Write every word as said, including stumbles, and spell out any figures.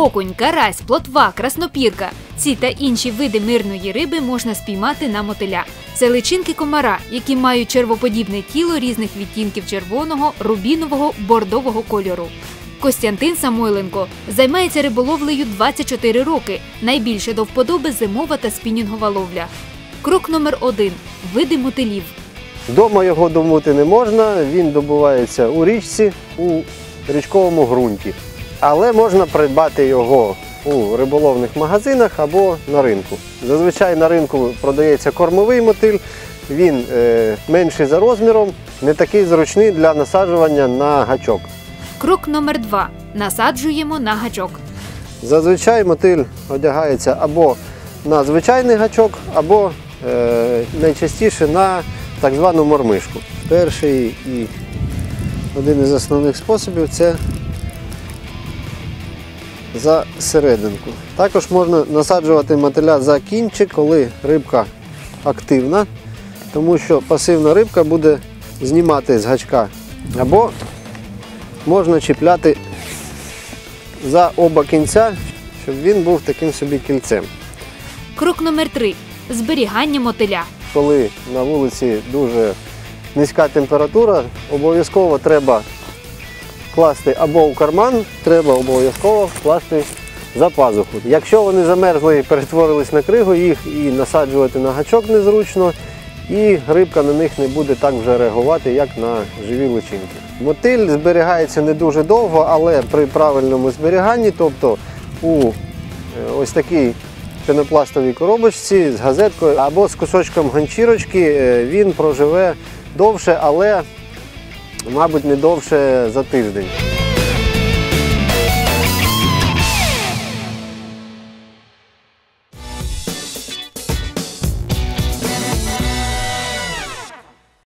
Окунь, карась, плотва, краснопірка – ці та інші види мирної риби можна спіймати на мотиля. Це личинки комара, які мають червоподібне тіло різних відтінків червоного, рубінового, бордового кольору. Костянтин Самойленко займається риболовлею двадцять чотири роки. Найбільше до вподоби зимова та спінінгова ловля. Крок номер один – види мотилів. Дома його домути не можна, він добувається у річці, у річковому ґрунті. Але можна придбати його у риболовних магазинах або на ринку. Зазвичай на ринку продається кормовий мотиль, він е, менший за розміром, не такий зручний для насаджування на гачок. Крок номер два – насаджуємо на гачок. Зазвичай мотиль одягається або на звичайний гачок, або е, найчастіше на так звану мормишку. Перший і один із основних способів – це за серединку. Також можна насаджувати мотиля за кінчик, коли рибка активна, тому що пасивна рибка буде знімати з гачка. Або можна чіпляти за оба кінця, щоб він був таким собі кільцем. Крок номер три – зберігання мотиля. Коли на вулиці дуже низька температура, обов'язково треба класти або в карман, треба обов'язково класти за пазуху. Якщо вони замерзли і перетворились на кригу, їх і насаджувати на гачок незручно, і рибка на них не буде так вже реагувати, як на живі личинки. Мотиль зберігається не дуже довго, але при правильному зберіганні, тобто у ось такій пенопластовій коробочці з газеткою або з кусочком ганчірочки, він проживе довше, але, мабуть, не довше за тиждень.